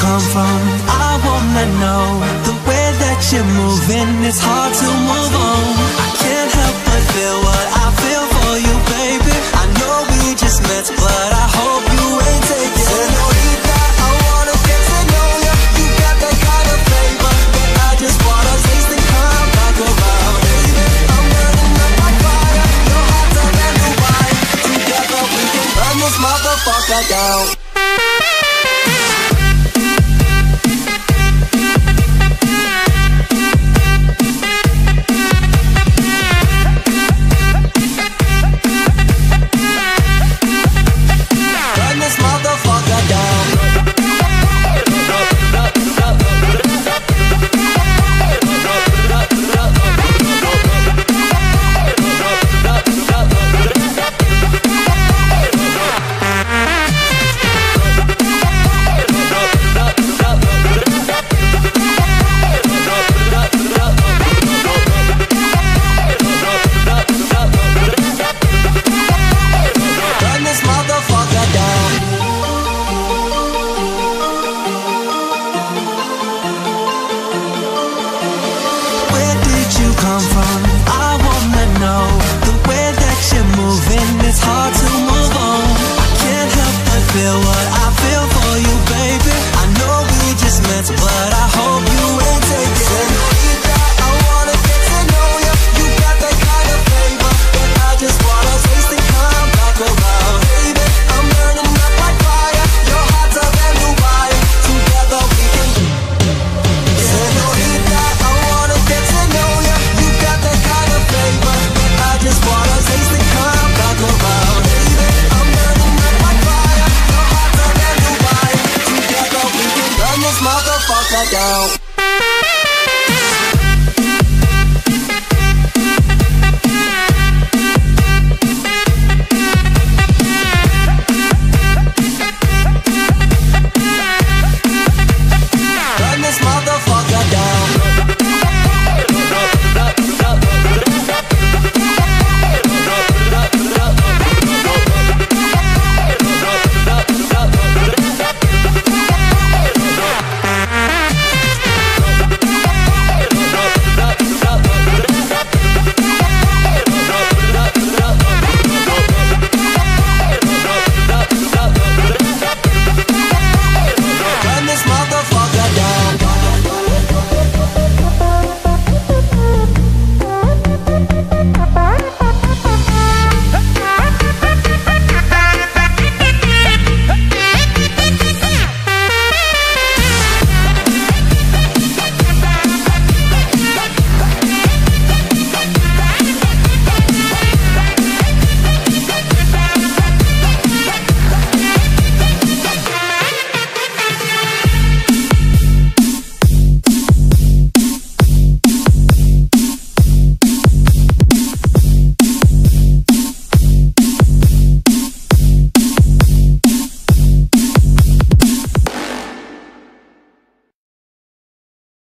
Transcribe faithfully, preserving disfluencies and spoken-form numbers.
come from? I wanna know. The way that you're moving, it's hard to move on. I can't help but feel what I feel for you, baby. I know we just met, but I hope you ain't taking it. Zin Anita, I wanna get to know you. You got that kind of flavor that I just wanna taste and come back around, baby. I'm burning up my fire, your heart's a brand new wine. Together we can burn this motherfucker down.